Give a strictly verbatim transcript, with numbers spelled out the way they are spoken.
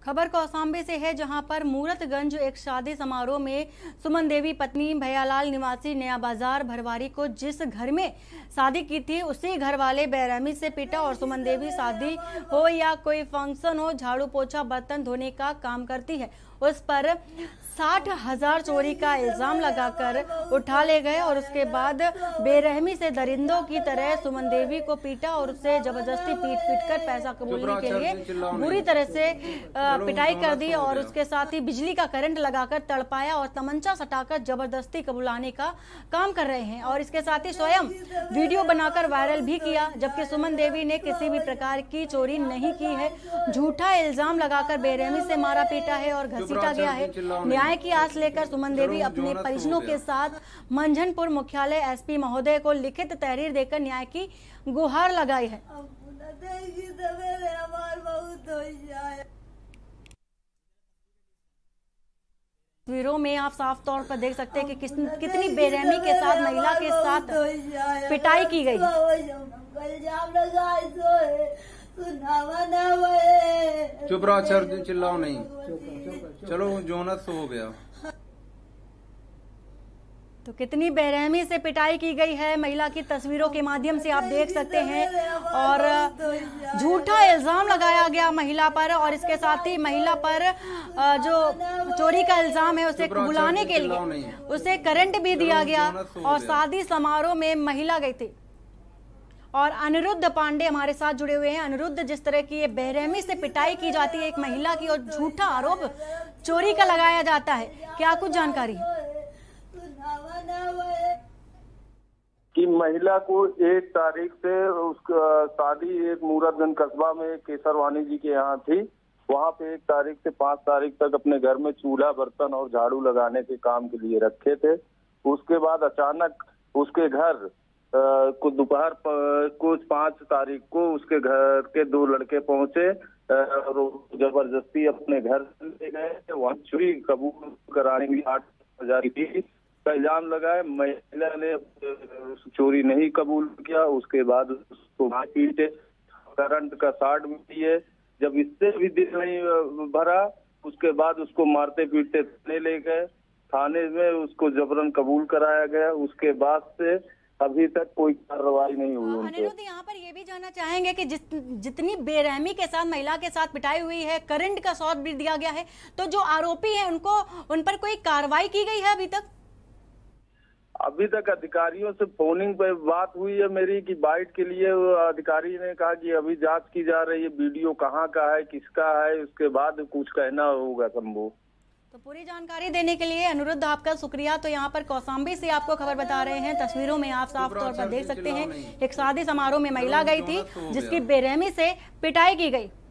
खबर कौसाम्बी से है, जहां पर मूरतगंज एक शादी समारोह में सुमन देवी पत्नी भैयालाल निवासी नया बाजार भरवारी को जिस घर में शादी की थी उसी घर वाले बेरहमी से पीटा। और सुमन देवी शादी हो या कोई फंक्शन हो, झाड़ू पोछा बर्तन धोने का काम करती है, उस पर साठ हजार चोरी का इल्जाम लगाकर उठा ले गए और उसके बाद बेरहमी से दरिंदों की तरह सुमन देवी को पीटा और उसे जबरदस्ती पीट पीट कर पैसा कबूलने के लिए बुरी तरह से पिटाई कर दी और उसके साथ ही बिजली का करंट लगाकर तड़पाया और तमंचा सटाकर जबरदस्ती कबूलाने का काम कर रहे हैं। और इसके साथ ही स्वयं वीडियो बनाकर वायरल भी किया, जबकि सुमन देवी ने किसी भी प्रकार की चोरी नहीं की है। झूठा इल्जाम लगाकर बेरहमी से मारा पीटा है और घसीटा गया है। न्याय की आस लेकर सुमन देवी अपने परिजनों के साथ मंझनपुर मुख्यालय एसपी महोदय को लिखित तहरीर देकर न्याय की गुहार लगाई है। तस्वीरों में आप साफ तौर पर देख सकते हैं कि किस, कितनी बेरहमी के साथ महिला के साथ पिटाई की गई। चुप रहो, सर चिल्लाओ नहीं। चलो जोनस हो गया। तो कितनी बेरहमी से पिटाई की गई है महिला की तस्वीरों के माध्यम से आप देख सकते हैं। और झूठा इल्जाम लगाया गया महिला पर और इसके साथ ही महिला पर जो चोरी का इल्जाम है उसे बुलाने के लिए उसे करंट भी दिया गया और शादी समारोह में महिला गई थी। और अनिरुद्ध पांडे हमारे साथ जुड़े हुए हैं। अनिरुद्ध, जिस तरह की ये बेरहमी से पिटाई की जाती है एक महिला की और झूठा आरोप चोरी का लगाया जाता है, क्या कुछ जानकारी है? कि महिला को एक तारीख से उसका शादी एक मूरतगंज कस्बा में केसरवानी जी के यहाँ थी। वहाँ पे एक तारीख से पांच तारीख तक अपने घर में चूल्हा बर्तन और झाड़ू लगाने के काम के लिए रखे थे। उसके बाद अचानक उसके घर को दोपहर कुछ पांच तारीख को उसके घर के दो लड़के पहुंचे और जबरदस्ती अपने घर ले गए। वहाँ चोरी कबूल कराने की आठ हजार की का इल्जाम लगाए। महिला ने चोरी नहीं कबूल किया। उसके बाद उसको पीटे, करंट का शॉर्ट भी दिए। जब इससे भी दिल नहीं भरा उसके बाद उसको मारते पीटते थाने ले गए। थाने में उसको जबरन कबूल कराया गया। उसके बाद से अभी तक कोई कार्रवाई नहीं हुई। अनिरुद्ध, यहाँ पर ये भी जानना चाहेंगे कि जिस जितनी बेरहमी के साथ महिला के साथ पिटाई हुई है, करंट का शॉट भी दिया गया है, तो जो आरोपी हैं उनको उन पर कोई कार्रवाई की गई है अभी तक? अभी तक अधिकारियों से फोनिंग पे बात हुई है मेरी कि बाइट के लिए अधिकारी ने कहा कि अभी जांच की जा रही है, वीडियो कहाँ का है किसका है, उसके बाद कुछ कहना होगा संभव। तो पूरी जानकारी देने के लिए अनिरुद्ध आपका शुक्रिया। तो यहाँ पर कौसाम्बी से आपको खबर बता रहे हैं। तस्वीरों में आप साफ तौर पर देख सकते हैं एक शादी समारोह में महिला गई थी जिसकी बेरहमी से पिटाई की गई।